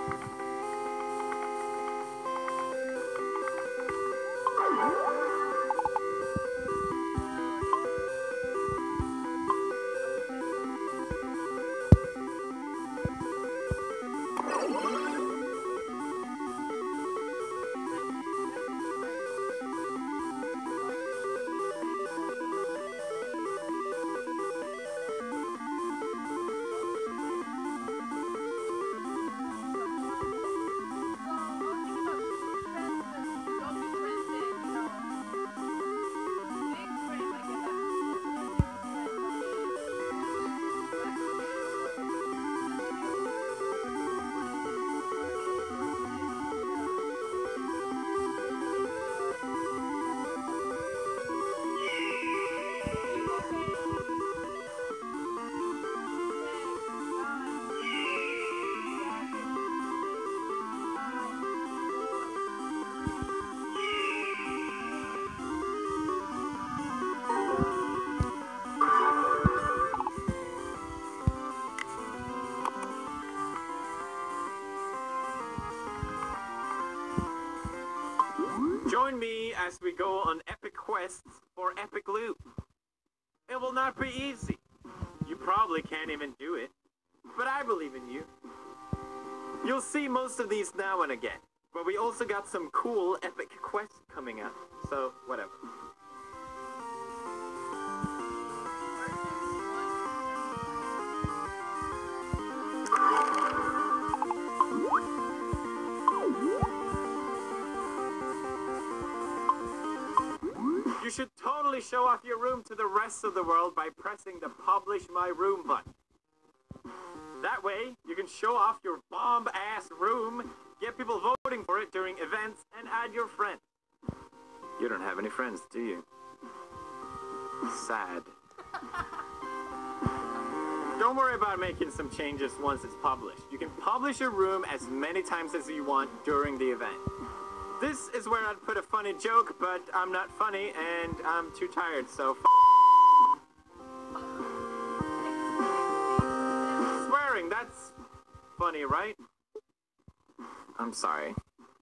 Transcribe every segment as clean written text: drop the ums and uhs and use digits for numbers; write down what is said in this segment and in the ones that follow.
Join me as we go on epic quests for epic loot. It will not be easy. You probably can't even do it. But I believe in you. You'll see most of these now and again. But we also got some cool epic quests coming up. So, whatever. You should totally show off your room to the rest of the world by pressing the Publish My Room button. That way, you can show off your bomb-ass room, get people voting for it during events, and add your friends. You don't have any friends, do you? Sad. Don't worry about making some changes once it's published. You can publish your room as many times as you want during the event. This is where I'd put a funny joke, but I'm not funny and I'm too tired, so swearing, that's funny, right? I'm sorry.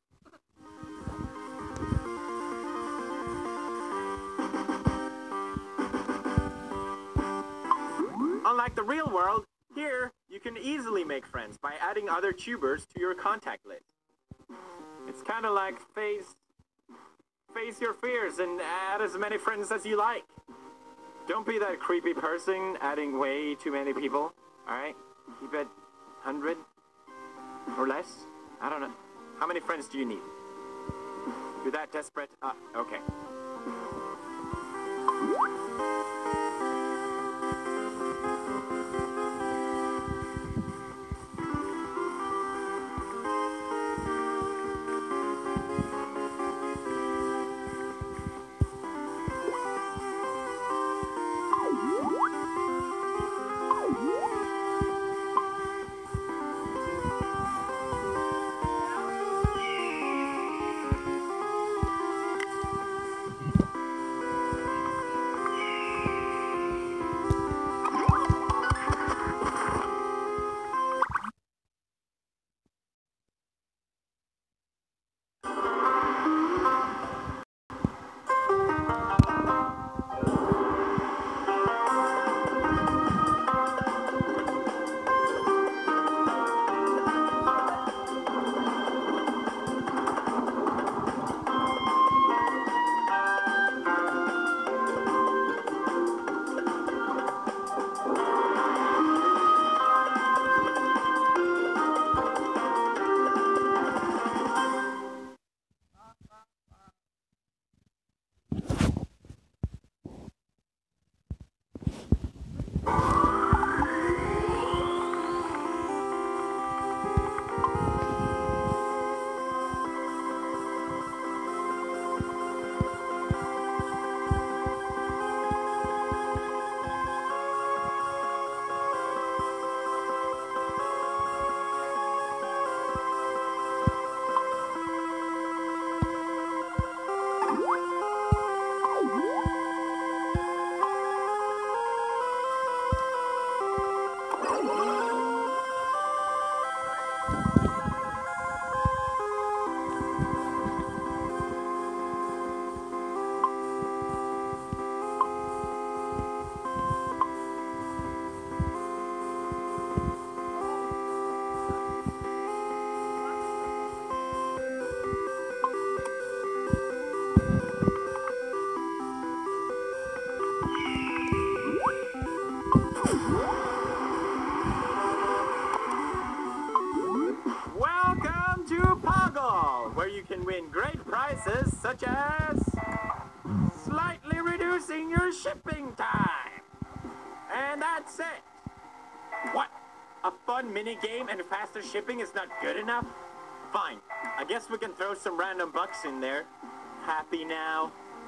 Unlike the real world, here you can easily make friends by adding other tubers to your contact list. It's kind of like face your fears and add as many friends as you like. Don't be that creepy person adding way too many people, alright? Keep it 100 or less. I don't know. How many friends do you need? You're that desperate? Okay. you can win great prizes such as slightly reducing your shipping time. And that's it. What? A fun mini game and faster shipping is not good enough? Fine. I guess we can throw some random bucks in there. Happy now?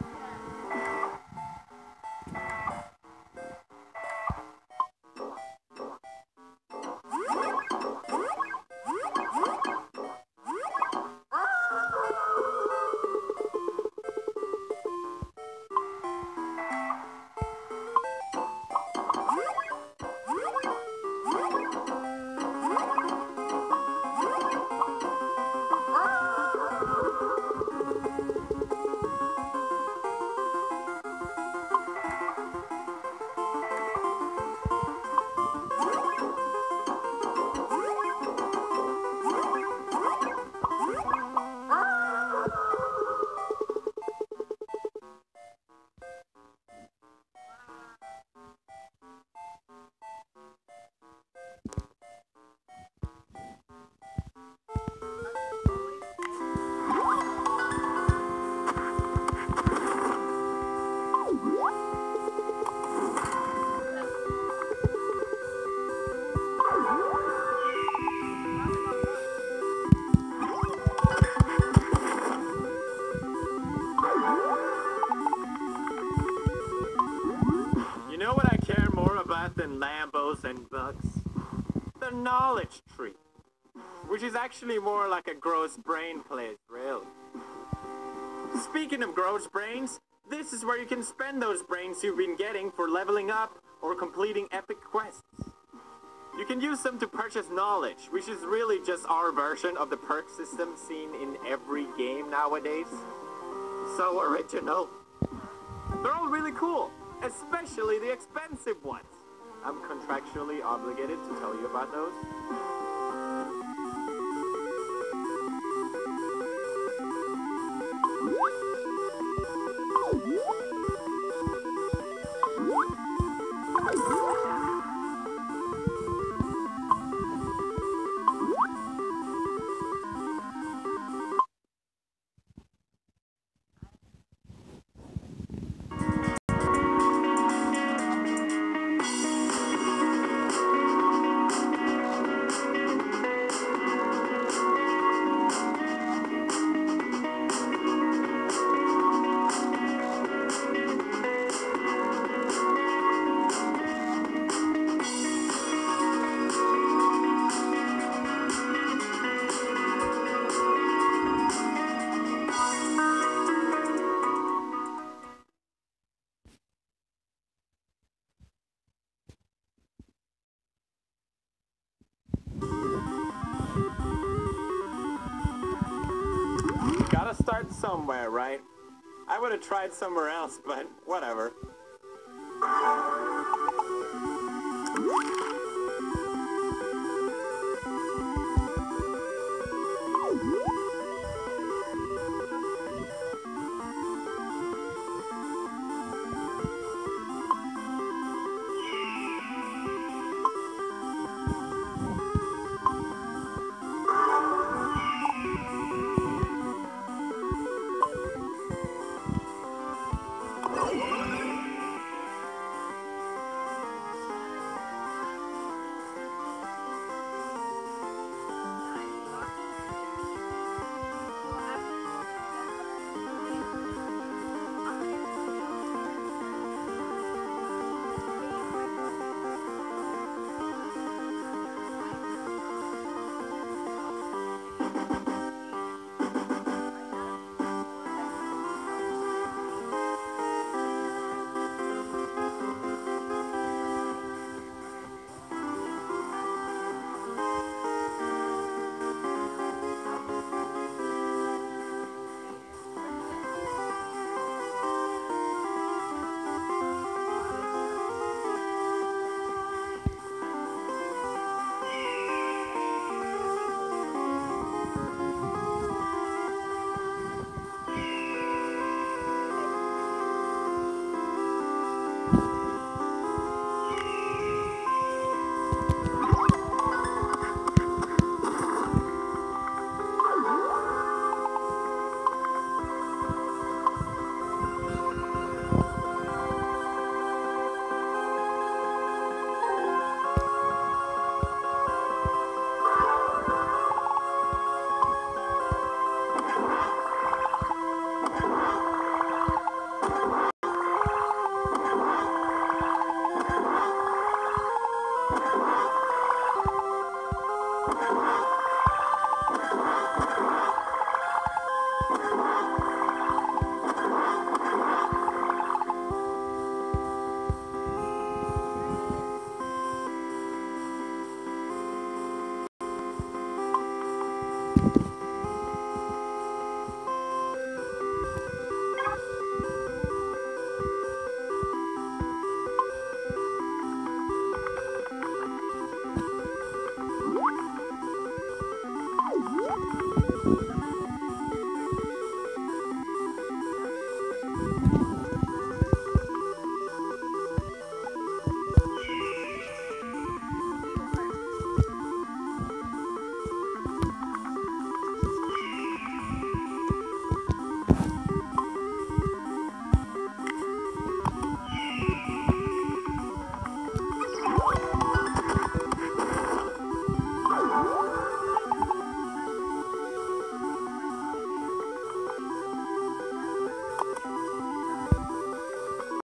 You know what I care more about than Lambos and bugs? The knowledge tree. Which is actually more like a gross brain place, really. Speaking of gross brains, this is where you can spend those brains you've been getting for leveling up or completing epic quests. You can use them to purchase knowledge, which is really just our version of the perk system seen in every game nowadays. So original. They're all really cool, especially the expensive ones. I'm contractually obligated to tell you about those. Gotta start somewhere, right? I would have tried somewhere else, but whatever.